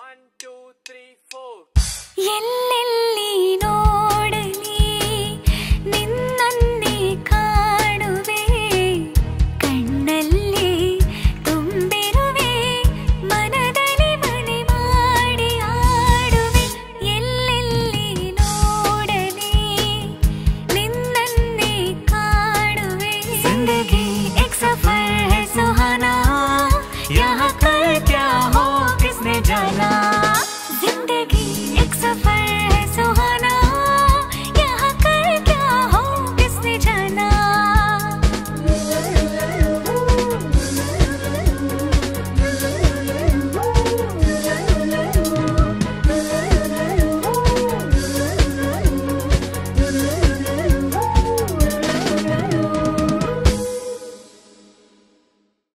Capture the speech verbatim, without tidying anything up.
One, two, three, four. ಎಲ್ಲೆಲ್ಲಿ ನೋಡಲಿ ನಿನ್ನನ್ನೇ ಕಾಣುವೆ, ಕಣ್ಣಲ್ಲಿ ತುಂಬಿರುವೆ, ಮನದಲ್ಲಿ ಮನೆ ಮಾಡಿ ಆಡುವೆ. ಎಲ್ಲೆಲ್ಲಿ ನೋಡಲಿ ನಿನ್ನನ್ನೇ ಕಾಣುವೆ. ಜಿಂದಗಿ एक सफर है सुहाना, यहाँ कल क्या हो किसने जाना. जिंदगी एक सफर